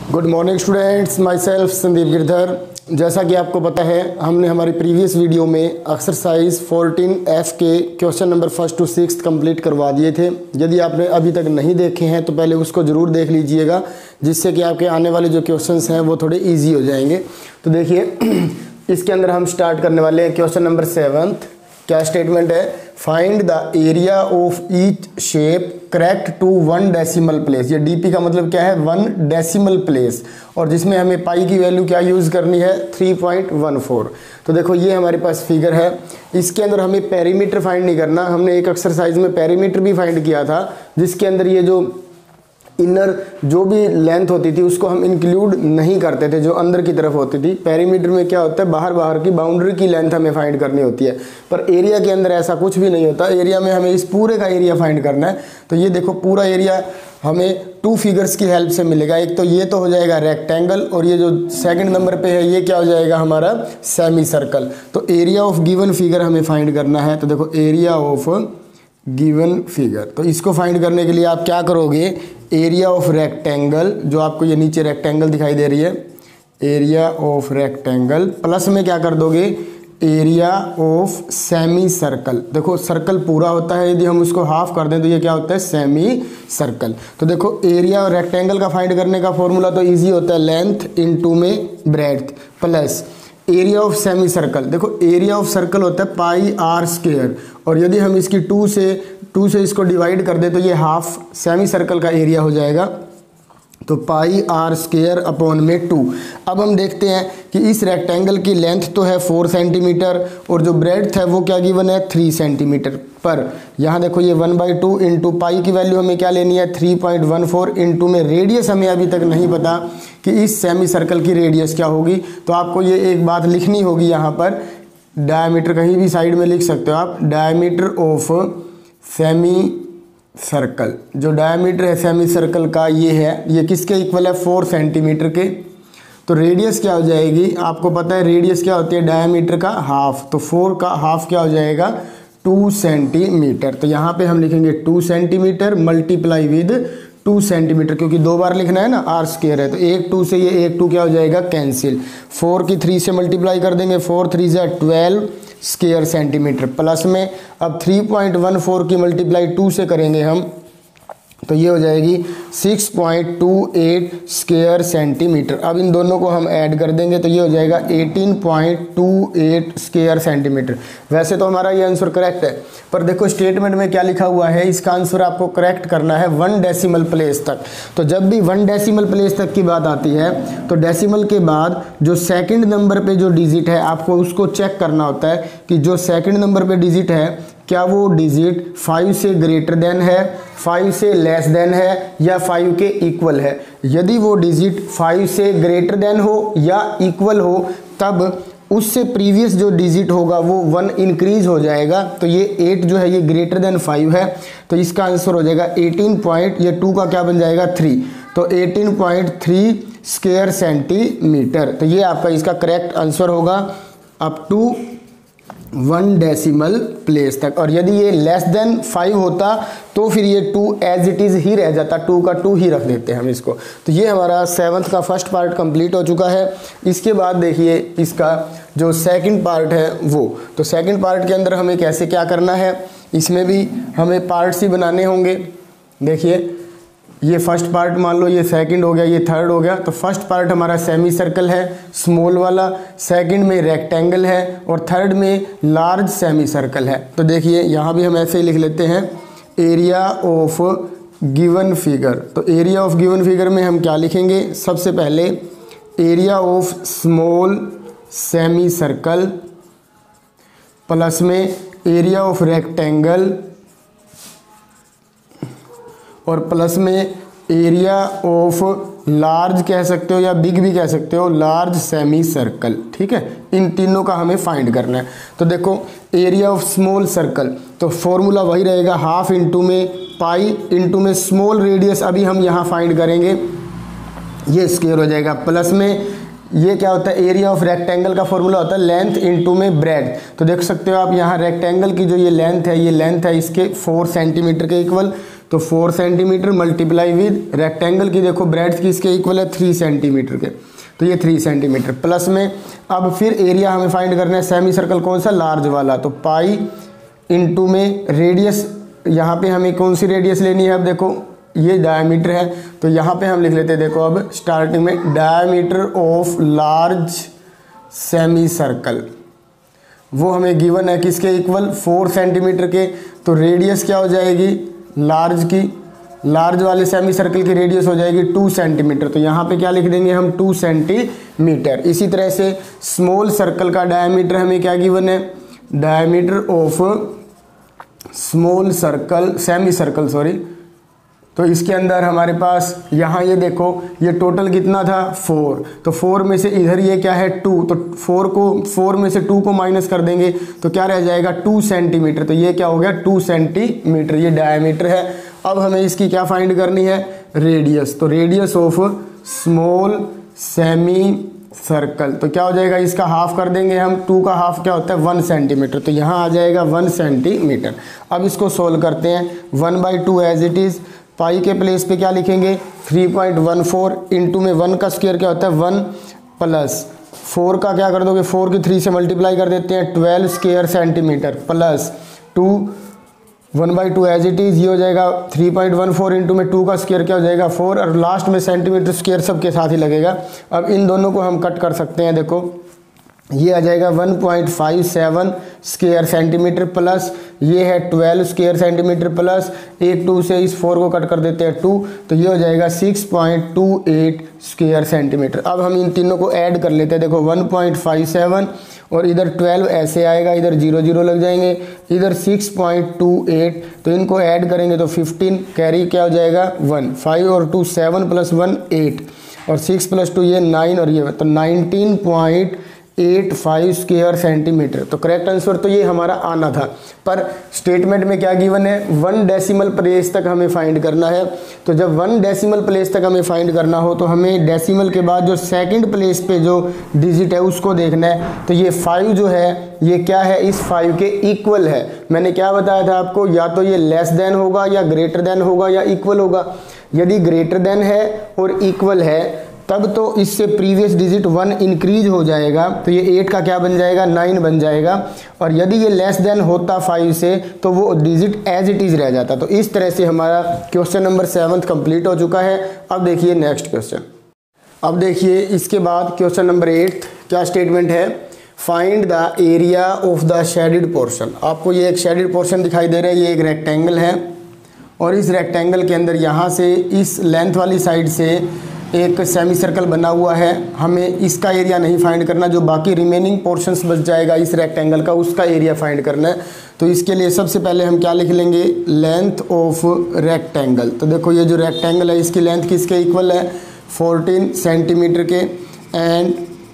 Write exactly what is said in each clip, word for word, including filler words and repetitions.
Good morning students, myself Sandeep Girdhar. जैसा कि आपको पता है, हमने हमारी प्रीवियस वीडियो में एक्सरसाइज फोर्टीन एफ के question number first to six complete करवा दिए थे। यदि आपने अभी तक नहीं देखे हैं तो पहले उसको ज़रूर देख लीजिएगा, जिससे कि आपके आने वाले जो क्वेश्चंस हैं वो थोड़े ईजी हो जाएंगे। तो देखिए, इसके अंदर हम स्टार्ट करने वाले हैं क्वेश्चन नंबर सेवन्थ। क्या स्टेटमेंट है? Find the area of each shape correct to one decimal place. ये डीपी का मतलब क्या है? वन डेसिमल प्लेस, और जिसमें हमें पाई की वैल्यू क्या यूज़ करनी है? Three point one four. तो देखो, ये हमारे पास फिगर है। इसके अंदर हमें पेरीमीटर फाइंड नहीं करना। हमने एक एक्सरसाइज में पेरीमीटर भी फाइंड किया था, जिसके अंदर ये जो इनर जो भी लेंथ होती थी उसको हम इंक्लूड नहीं करते थे, जो अंदर की तरफ होती थी। पेरीमीटर में क्या होता है? बाहर बाहर की बाउंड्री की लेंथ हमें फाइंड करनी होती है, पर एरिया के अंदर ऐसा कुछ भी नहीं होता। एरिया में हमें इस पूरे का एरिया फाइंड करना है। तो ये देखो, पूरा एरिया हमें टू फिगर्स की हेल्प से मिलेगा। एक तो ये तो हो जाएगा रेक्टेंगल, और ये जो सेकंड नंबर पे है ये क्या हो जाएगा? हमारा सेमी सर्कल। तो एरिया ऑफ गिवन फिगर हमें फाइंड करना है। तो देखो, एरिया ऑफ गिवन फिगर, तो इसको फाइंड करने के लिए आप क्या करोगे? एरिया ऑफ रेक्टेंगल, जो आपको ये नीचे रेक्टेंगल दिखाई दे रही है, एरिया ऑफ रेक्टेंगल प्लस में क्या कर दोगे? Area of semi circle. देखो, सर्कल पूरा होता है, यदि हम उसको हाफ कर दें तो ये क्या होता है? Semi circle. तो देखो, एरिया और रेक्टेंगल का फाइंड करने का फॉर्मूला तो इजी होता है, लेंथ इनटू में breadth plus area of semi circle. देखो, एरिया ऑफ सर्कल होता है पाई आर स्क्वायर, और यदि हम इसकी टू से टू से इसको डिवाइड कर दें तो ये हाफ सेमी सर्कल का एरिया हो जाएगा। तो पाई आर स्क्वायर अपॉन में टू। अब हम देखते हैं कि इस रेक्टेंगल की लेंथ तो है फोर सेंटीमीटर, और जो ब्रेड्थ है वो क्या गिवन है? Three centimetre. पर यहाँ देखो, ये one by two into pi की वैल्यू हमें क्या लेनी है? Three point one four into में रेडियस हमें अभी तक नहीं पता कि इस सेमी सर्कल की रेडियस क्या होगी। तो आपको ये एक बात लिखनी होगी यहाँ पर, डायमीटर कहीं भी साइड में लिख सकते हो आप, डायमीटर ऑफ सेमी सर्कल। जो डायमीटर है सेमी सर्कल का ये है, ये किसके इक्वल है? फोर सेंटीमीटर के। तो रेडियस क्या हो जाएगी? आपको पता है रेडियस क्या होती है? डायमीटर का हाफ। तो फोर का हाफ क्या हो जाएगा? Two centimetre. तो यहाँ पे हम लिखेंगे two centimetre multiply with two centimetre, क्योंकि दो बार लिखना है ना, आर स्क्वायर है। तो एक टू से ये एक टू क्या हो जाएगा? कैंसिल। फोर की थ्री से मल्टीप्लाई कर देंगे, फोर थ्री से ट्वेल्व स्क्वायर सेंटीमीटर प्लस में अब थ्री पॉइंट वन फोर की मल्टीप्लाई टू से करेंगे हम, तो ये हो जाएगी six point two eight square centimetre. अब इन दोनों को हम ऐड कर देंगे तो ये हो जाएगा eighteen point two eight square centimetre. वैसे तो हमारा ये आंसर करेक्ट है, पर देखो स्टेटमेंट में क्या लिखा हुआ है, इसका आंसर आपको करेक्ट करना है वन डेसिमल प्लेस तक। तो जब भी वन डेसिमल प्लेस तक की बात आती है तो डेसिमल के बाद जो सेकंड नंबर पे जो डिजिट है आपको उसको चेक करना होता है कि जो सेकंड नंबर पे डिजिट है क्या वो डिजिट फाइव से ग्रेटर देन है, फाइव से लेस देन है, या फाइव के इक्वल है। यदि वो डिजिट फाइव से ग्रेटर देन हो या इक्वल हो, तब उससे प्रीवियस जो डिजिट होगा वो वन इंक्रीज हो जाएगा। तो ये एट जो है ये ग्रेटर देन फाइव है, तो इसका आंसर हो जाएगा एटीन पॉइंट, ये टू का क्या बन जाएगा? थ्री। तो eighteen point three square centimetre. तो ये आपका इसका करेक्ट आंसर होगा up to one decimal place तक। और यदि ये लेस देन फाइव होता तो फिर ये टू एज इट इज़ ही रह जाता, टू का टू ही रख देते हैं हम इसको। तो ये हमारा सेवन्थ का फर्स्ट पार्ट कंप्लीट हो चुका है। इसके बाद देखिए इसका जो सेकंड पार्ट है वो, तो सेकंड पार्ट के अंदर हमें कैसे क्या करना है, इसमें भी हमें पार्ट्स ही बनाने होंगे। देखिए, ये फर्स्ट पार्ट मान लो, ये सेकंड हो गया, ये थर्ड हो गया। तो फर्स्ट पार्ट हमारा सेमी सर्कल है स्मॉल वाला, सेकंड में रेक्टेंगल है, और थर्ड में लार्ज सेमी सर्कल है। तो देखिए यहाँ भी हम ऐसे ही लिख लेते हैं, एरिया ऑफ गिवन फिगर। तो एरिया ऑफ गिवन फिगर में हम क्या लिखेंगे? सबसे पहले area of small semi circle plus में एरिया ऑफ रेक्टेंगल, और प्लस में एरिया ऑफ लार्ज कह सकते हो या बिग भी कह सकते हो, लार्ज सेमी सर्कल। ठीक है, इन तीनों का हमें फाइंड करना है। तो देखो, एरिया ऑफ स्मॉल सर्कल, तो फॉर्मूला वही रहेगा, हाफ इंटू में पाई इंटू में स्मॉल रेडियस अभी हम यहाँ फाइंड करेंगे, ये स्क्वायर हो जाएगा। प्लस में ये क्या होता है? एरिया ऑफ रेक्टेंगल का फॉर्मूला होता है लेंथ इनटू में ब्रेड। तो देख सकते हो आप यहाँ रेक्टेंगल की जो ये लेंथ है, ये लेंथ है इसके फोर सेंटीमीटर के इक्वल, तो four centimetre multiply with rectangle की देखो ब्रेड्थ किसके इक्वल है, थ्री सेंटीमीटर के, तो ये थ्री सेंटीमीटर प्लस में अब फिर एरिया हमें फाइंड करना है सेमी सर्कल कौन सा, लार्ज वाला, तो पाई इंटू में रेडियस, यहाँ पे हमें कौन सी रेडियस लेनी है, अब देखो ये डायमीटर है तो यहाँ पे हम लिख लेते हैं, देखो अब स्टार्टिंग में diameter of large semi circle, वो हमें गिवन है किसके इक्वल, फोर सेंटीमीटर के, तो रेडियस क्या हो जाएगी लार्ज की, लार्ज वाले सेमी सर्कल की रेडियस हो जाएगी टू सेंटीमीटर, तो यहाँ पे क्या लिख देंगे हम टू सेंटीमीटर। इसी तरह से स्मॉल सर्कल का डायमीटर हमें क्या गिवन है, diameter of small circle semi circle sorry, तो इसके अंदर हमारे पास यहाँ ये देखो ये टोटल कितना था फोर, तो फोर में से इधर ये क्या है टू, तो फोर को फोर में से टू को माइनस कर देंगे तो क्या रह जाएगा टू सेंटीमीटर, तो ये क्या हो गया टू सेंटीमीटर, ये डायमीटर है। अब हमें इसकी क्या फाइंड करनी है, रेडियस, तो radius of small semi circle, तो क्या हो जाएगा इसका हाफ कर देंगे हम, टू का हाफ क्या होता है वन सेंटीमीटर, तो यहाँ आ जाएगा वन सेंटीमीटर। अब इसको सोल्व करते हैं, one by two as it is, pi के प्लेस पे क्या लिखेंगे three point one four, into में वन का स्क्वायर क्या होता है वन, प्लस फोर का क्या कर दोगे, फोर की थ्री से मल्टीप्लाई कर देते हैं, twelve square centimetre, plus two one by two as it is, ये हो जाएगा three point one four into में टू का स्क्वायर क्या हो जाएगा फोर, और लास्ट में सेंटीमीटर स्क्वायर सबके साथ ही लगेगा। अब इन दोनों को हम कट कर सकते हैं, देखो ये आ जाएगा one point five seven square centimetre, plus ये है ट्वेल्व स्क्वायर सेंटीमीटर, प्लस एक टू से इस फोर को कट कर देते हैं टू, तो ये हो जाएगा six point two eight square centimetre. अब हम इन तीनों को ऐड कर लेते हैं, देखो वन पॉइंट फाइव सेवन और इधर ट्वेल्व ऐसे आएगा, इधर जीरो जीरो लग जाएंगे, इधर सिक्स पॉइंट टू एट, तो इनको ऐड करेंगे तो फिफ्टीन, कैरी क्या हो जाएगा वन, फाइव और two seven plus one eight, और सिक्स प्लस टू ये नाइन, और ये तो nineteen point eight five square centimetre. तो करेक्ट आंसर तो ये हमारा आना था, पर स्टेटमेंट में क्या गिवन है, वन डेसिमल प्लेस तक हमें फाइंड करना है। तो जब वन डेसिमल प्लेस तक हमें फाइंड करना हो तो हमें डेसिमल के बाद जो सेकंड प्लेस पे जो डिजिट है उसको देखना है। तो ये फाइव जो है ये क्या है, इस फाइव के इक्वल है। मैंने क्या बताया था आपको, या तो ये लेस देन होगा या ग्रेटर देन होगा या इक्वल होगा। यदि ग्रेटर देन है और इक्वल है तब तो इससे प्रीवियस डिजिट वन इंक्रीज हो जाएगा, तो ये एट का क्या बन जाएगा नाइन बन जाएगा। और यदि ये लेस देन होता फाइव से तो वो डिजिट एज इट इज रह जाता। तो इस तरह से हमारा क्वेश्चन नंबर सेवन्थ कंप्लीट हो चुका है। अब देखिए नेक्स्ट क्वेश्चन। अब देखिए इसके बाद क्वेश्चन नंबर एट क्या स्टेटमेंट है, find the area of the shaded portion. आपको ये एक शेडेड पोर्शन दिखाई दे रहा है, ये एक रेक्टेंगल है और इस रेक्टेंगल के अंदर यहाँ से इस लेंथ वाली साइड से एक सेमी सर्कल बना हुआ है। हमें इसका एरिया नहीं फाइंड करना, जो बाकी रिमेनिंग पोर्शंस बच जाएगा इस रेक्टेंगल का उसका एरिया फाइंड करना है। तो इसके लिए सबसे पहले हम क्या लिख लेंगे, लेंथ ऑफ रेक्टेंगल। तो देखो ये जो रेक्टेंगल है इसकी लेंथ किसके इक्वल है, फोर्टीन सेंटीमीटर के, एंड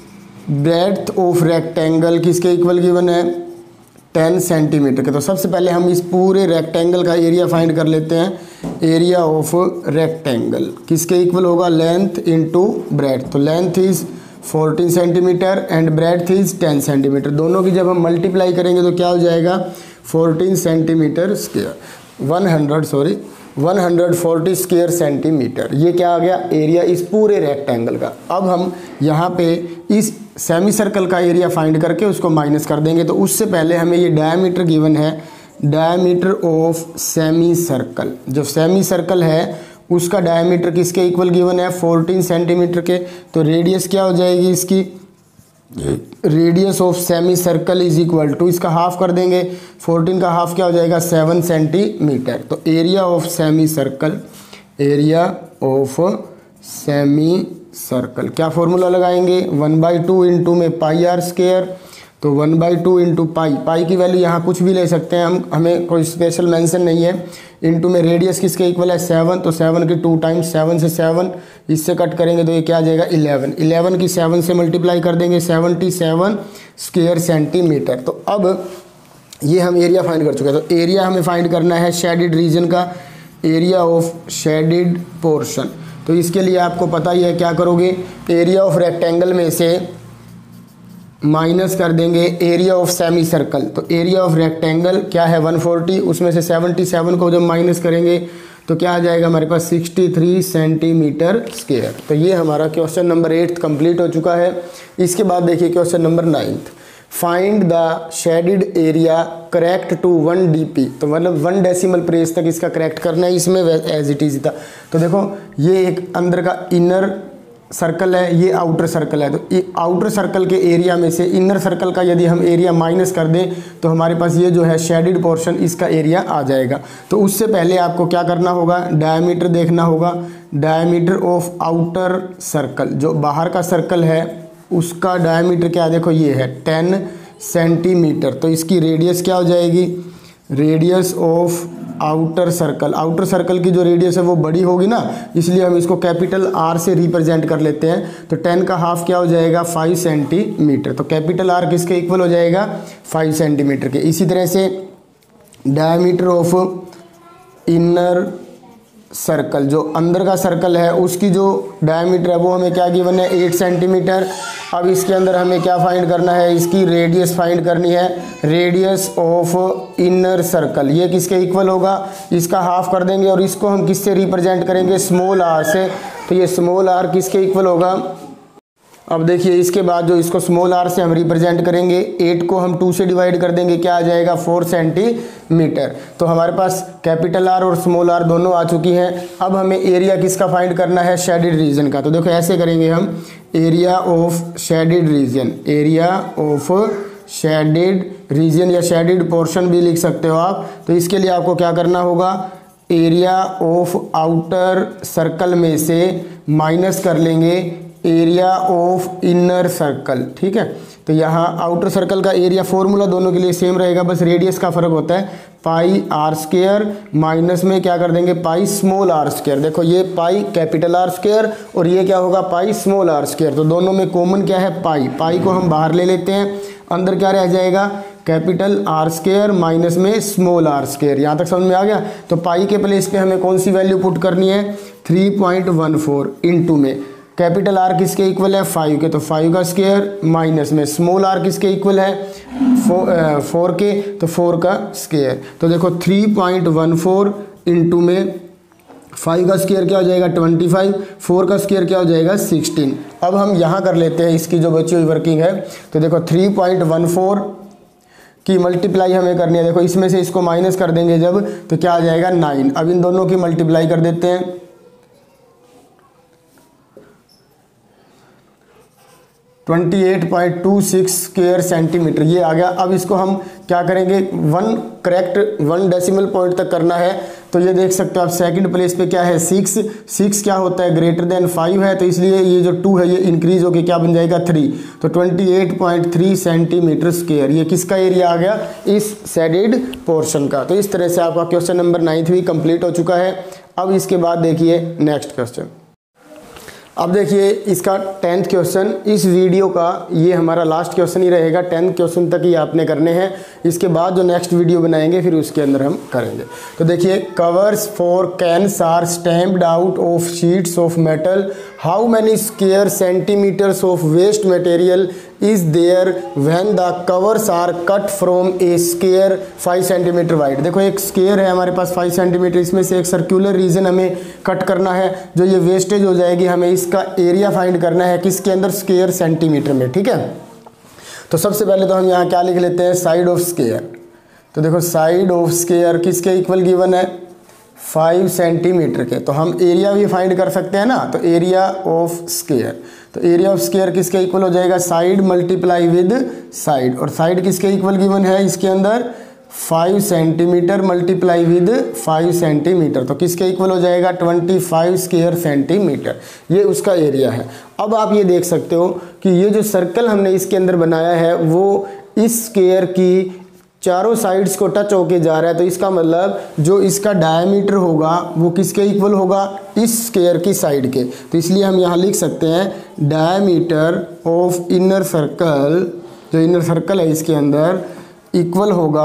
ब्रेड्थ ऑफ रेक्टेंगल किसके इक्वल गिवन है, टेन सेंटीमीटर के। तो सबसे पहले हम इस पूरे रेक्टेंगल का एरिया फाइंड कर लेते हैं। एरिया ऑफ रेक्टेंगल किसके इक्वल होगा, लेंथ इनटू ब्रेड्थ। तो length is fourteen centimetre and breadth is ten centimetre. दोनों की जब हम मल्टीप्लाई करेंगे तो क्या हो जाएगा, fourteen centimetre square, one hundred sorry one hundred forty square centimetre. ये क्या आ गया, एरिया इस पूरे रेक्टेंगल का। अब हम यहाँ पे इस सेमी सर्कल का एरिया फाइंड करके उसको माइनस कर देंगे। तो उससे पहले हमें ये डायमीटर गिवन है, डायमीटर ऑफ सेमी सर्कल। जो सेमी सर्कल है उसका डायमीटर किसके इक्वल गिवन है, फोर्टीन सेंटीमीटर के। तो रेडियस क्या हो जाएगी इसकी, radius of semi circle is equal to, इसका हाफ कर देंगे, फोर्टीन का हाफ क्या हो जाएगा, सेवन सेंटीमीटर। तो area of semi circle, area of semi circle क्या फॉर्मूला लगाएंगे, वन बाई टू इंटू में पाई आर स्क्वायर। तो one by two into pi, pi की वैल्यू यहाँ कुछ भी ले सकते हैं हम, हमें कोई स्पेशल मेंशन नहीं है। इंटू में रेडियस किसके इक्वल है, सेवन। तो सेवन की टू टाइम्स, सेवन से सेवन इससे कट करेंगे तो ये क्या आ जाएगा, इलेवन। इलेवन की सेवन से मल्टीप्लाई कर देंगे, सेवेंटी सेवन स्क्वायर सेंटीमीटर। तो अब ये हम एरिया फाइंड कर चुके हैं। तो एरिया हमें फाइंड करना है शेडेड रीजन का, एरिया ऑफ शेडेड पोर्शन। तो इसके लिए आपको पता ही है क्या करोगे, एरिया ऑफ रेक्टेंगल में से माइनस कर देंगे एरिया ऑफ सेमी सर्कल। तो एरिया ऑफ रेक्टेंगल क्या है वन फोर्टी, उसमें से सेवेंटी सेवन को जब माइनस करेंगे तो क्या आ जाएगा हमारे पास सिक्सटी थ्री सेंटीमीटर स्क्वायर। तो ये हमारा क्वेश्चन नंबर एट कंप्लीट हो चुका है। इसके बाद देखिए question number ninth, find the shaded area correct to one D P. तो मतलब वन डेसिमल प्लेस तक इसका करेक्ट करना है, इसमें एज इट इज था। तो देखो ये एक अंदर का इनर सर्कल है, ये आउटर सर्कल है। तो ये आउटर सर्कल के एरिया में से इनर सर्कल का यदि हम एरिया माइनस कर दें तो हमारे पास ये जो है शेडिड पोर्शन, इसका एरिया आ जाएगा। तो उससे पहले आपको क्या करना होगा, डायमीटर देखना होगा। डायमीटर ऑफ आउटर सर्कल, जो बाहर का सर्कल है उसका डायमीटर क्या, देखो ये है टेन सेंटीमीटर। तो इसकी रेडियस क्या हो जाएगी, radius of outer circle, outer circle की जो रेडियस है वो बड़ी होगी ना, इसलिए हम इसको कैपिटल आर से रिप्रेजेंट कर लेते हैं। तो टेन का हाफ क्या हो जाएगा, फाइव सेंटीमीटर। तो कैपिटल आर किसके इक्वल हो जाएगा, फाइव सेंटीमीटर के। इसी तरह से डायमीटर ऑफ इनर सर्कल, जो अंदर का सर्कल है उसकी जो डायमीटर है वो हमें क्या गिवन है, एट सेंटीमीटर। अब इसके अंदर हमें क्या फाइंड करना है, इसकी रेडियस फाइंड करनी है, रेडियस ऑफ इनर सर्कल। ये किसके इक्वल होगा, इसका हाफ कर देंगे और इसको हम किससे रिप्रेजेंट करेंगे, स्मॉल आर से। तो ये स्मॉल आर किसके इक्वल होगा। अब देखिए इसके बाद जो इसको स्मॉल आर से हम रिप्रेजेंट करेंगे, एट को हम टू से डिवाइड कर देंगे, क्या आ जाएगा, फोर सेंटीमीटर। तो हमारे पास कैपिटल आर और स्मॉल आर दोनों आ चुकी हैं। अब हमें एरिया किसका फाइंड करना है, शेडिड रीजन का। तो देखो ऐसे करेंगे हम, area of shaded region, area of shaded region या शेडिड पोर्शन भी लिख सकते हो आप। तो इसके लिए आपको क्या करना होगा, एरिया ऑफ आउटर सर्कल में से माइनस कर लेंगे एरिया ऑफ इनर सर्कल, ठीक है। तो यहाँ आउटर सर्कल का एरिया फॉर्मूला दोनों के लिए सेम रहेगा, बस रेडियस का फर्क होता है। पाई आर स्क्वायर माइनस में क्या कर देंगे, पाई स्मॉल आर स्क्वायर। देखो ये पाई कैपिटल आर स्क्वायर और ये क्या होगा, पाई स्मॉल आर स्क्वायर। तो दोनों में कॉमन क्या है, पाई। पाई को हम बाहर ले लेते हैं, अंदर क्या रह जाएगा, कैपिटल आर स्क्वायर माइनस में स्मॉल आर स्क्वायर। यहाँ तक समझ में आ गया। तो पाई के प्लेस पे हमें कौन सी वैल्यू पुट करनी है, three point one four into में कैपिटल आर किसके इक्वल है, फाइव के। तो फाइव का स्क्वायर माइनस में स्मॉल आर किसके इक्वल है, फोर, फोर के। तो फोर का स्क्वायर। तो देखो three point one four into में फाइव का स्क्वायर क्या हो जाएगा, ट्वेंटी फाइव, फोर का स्क्वायर क्या हो जाएगा, सिक्सटीन। अब हम यहाँ कर लेते हैं इसकी जो बची हुई वर्किंग है। तो देखो थ्री पॉइंट वन फोर की मल्टीप्लाई हमें करनी है। देखो इसमें से इसको माइनस कर देंगे जब, तो क्या आ जाएगा, नाइन। अब इन दोनों की मल्टीप्लाई कर देते हैं, twenty eight point two six square centimetre ये आ गया। अब इसको हम क्या करेंगे, one correct one decimal point तक करना है। तो ये देख सकते हो आप, सेकंड प्लेस पे क्या है, सिक्स। सिक्स क्या होता है, ग्रेटर देन फाइव है। तो इसलिए ये जो टू है ये इंक्रीज होके क्या बन जाएगा, थ्री। तो twenty eight point three centimetre square ये किसका एरिया आ गया, इस शेडेड पोर्शन का। तो इस तरह से आपका क्वेश्चन नंबर नाइन्थ भी कंप्लीट हो चुका है। अब इसके बाद देखिए नेक्स्ट क्वेश्चन। अब देखिए इसका टेंथ क्वेश्चन, इस वीडियो का ये हमारा लास्ट क्वेश्चन ही रहेगा। टेंथ क्वेश्चन तक ही आपने करने हैं, इसके बाद जो नेक्स्ट वीडियो बनाएंगे फिर उसके अंदर हम करेंगे। तो देखिए, covers for cans are stamped out of sheets of metal, how many square centimetres of waste material is there when the covers are cut from a square five centimetre wide. देखो एक स्क्वायर है हमारे पास five centimetre, इसमें से एक circular region हमें cut करना है। जो ये वेस्टेज हो जाएगी, हमें इसका एरिया फाइंड करना है किसके अंदर, स्क्वायर सेंटीमीटर में, ठीक है। तो सबसे पहले तो हम यहाँ क्या लिख लेते हैं, साइड ऑफ स्क्वायर। तो देखो साइड ऑफ स्क्वायर किसके इक्वल गिवन है, फाइव सेंटीमीटर के। तो हम एरिया भी फाइंड कर सकते हैं ना। तो एरिया ऑफ स्क्वायर, तो एरिया ऑफ स्क्वायर किसके इक्वल हो जाएगा, साइड मल्टीप्लाई विद साइड। और साइड किसके इक्वल गिवन है इसके अंदर, five centimetre multiply with five centimetre. तो किसके इक्वल हो जाएगा, ट्वेंटी फाइव स्क्वायर सेंटीमीटर। ये उसका एरिया है। अब आप ये देख सकते हो कि ये जो सर्कल हमने इसके अंदर बनाया है वो इस स्क्वायर की चारों साइड्स को टच होके जा रहा है। तो इसका मतलब जो इसका डायमीटर होगा वो किसके इक्वल होगा, इस स्क्वायर की साइड के। तो इसलिए हम यहाँ लिख सकते हैं डायमीटर ऑफ इनर सर्कल, जो इनर सर्कल है इसके अंदर इक्वल होगा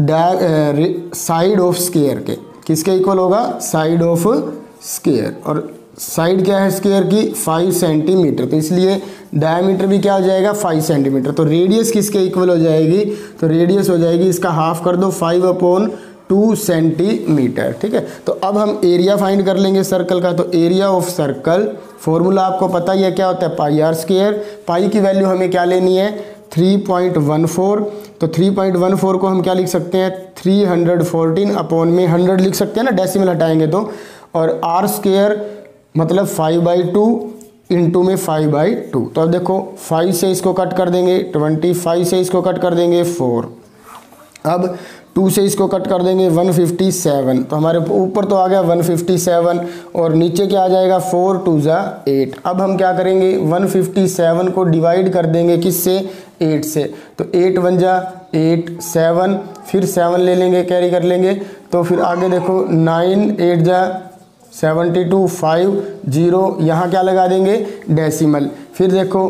साइड ऑफ स्क्वायर के। किसके इक्वल होगा, साइड ऑफ स्क्वायर। और साइड क्या है स्क्वायर की, फाइव सेंटीमीटर। तो इसलिए डायमीटर भी क्या हो जाएगा, फाइव सेंटीमीटर। तो रेडियस किसके इक्वल हो जाएगी, तो रेडियस हो जाएगी, इसका हाफ कर दो, फाइव अपॉन टू सेंटीमीटर। ठीक है, तो अब हम एरिया फाइंड कर लेंगे सर्कल का। तो एरिया ऑफ सर्कल फॉर्मूला आपको पता ही है क्या होता है, पाई आर स्क्वायर। पाई की वैल्यू हमें क्या लेनी है, थ्री पॉइंट वन फोर। तो थ्री पॉइंट वन फोर को हम क्या लिख सकते हैं, थ्री हंड्रेड फोर्टीन अपॉन में हंड्रेड लिख सकते हैं ना, डेसिमल हटाएंगे तो। और आर स्क्वायर मतलब फाइव बाई टू इंटू में फाइव बाई टू। तो अब देखो फाइव से इसको कट कर देंगे, ट्वेंटी फाइव से इसको कट कर देंगे फोर, अब टू से इसको कट कर देंगे वन फिफ्टी सेवन। तो हमारे ऊपर तो आ गया वन फिफ्टी सेवन और नीचे क्या आ जाएगा, फोर टू ज़ा एट। अब हम क्या करेंगे, वन फिफ्टी सेवन को डिवाइड कर देंगे किससे, एट से। तो एट वन जा एट, सेवन, फिर सेवन ले लेंगे, कैरी कर लेंगे। तो फिर आगे देखो नाइन एट जा सेवेंटी टू, फाइव जीरो, यहाँ क्या लगा देंगे, डेसिमल। फिर देखो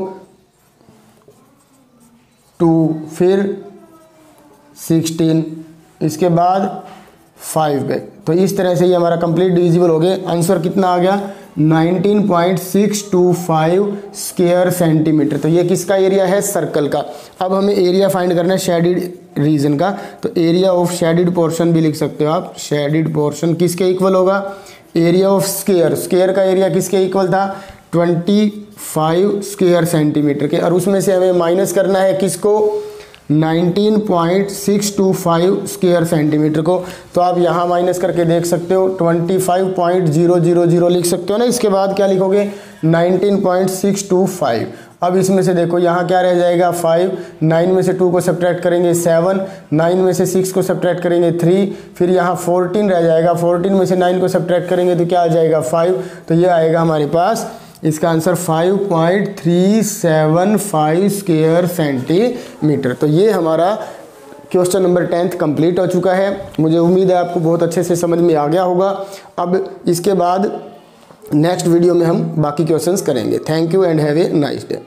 टू, फिर सिक्सटीन, इसके बाद फाइव पे। तो इस तरह से ये हमारा कंप्लीट डिविजिबल हो गया। आंसर कितना आ गया, nineteen point six two five square centimetre. तो ये किसका एरिया है, सर्कल का। अब हमें एरिया फाइंड करना है शेडिड रीजन का। तो एरिया ऑफ शेडिड पोर्शन भी लिख सकते हो आप। शेडिड पोर्शन किसके इक्वल होगा, एरिया ऑफ स्क्वायर। स्क्वायर का एरिया किसके इक्वल था, ट्वेंटी फाइव स्क्वायर सेंटीमीटर के। और उसमें से हमें माइनस करना है किसको, nineteen point six two five square centimetre को। तो आप यहाँ माइनस करके देख सकते हो, twenty five point zero zero zero लिख सकते हो ना। इसके बाद क्या लिखोगे, nineteen point six two five. अब इसमें से देखो यहाँ क्या रह जाएगा, फाइव, नाइन में से टू को सब्ट्रैक्ट करेंगे सेवन, नाइन में से सिक्स को सब्ट्रैक्ट करेंगे थ्री, फिर यहाँ फोर्टीन रह जाएगा, फोर्टीन में से नाइन को सब्ट्रैक्ट करेंगे तो क्या आ जाएगा, फाइव। तो ये आएगा हमारे पास इसका answer five point three seven five square centimetre. तो ये हमारा क्वेश्चन नंबर टेंथ कंप्लीट हो चुका है। मुझे उम्मीद है आपको बहुत अच्छे से समझ में आ गया होगा। अब इसके बाद नेक्स्ट वीडियो में हम बाकी क्वेश्चंस करेंगे। Thank you and have a nice day.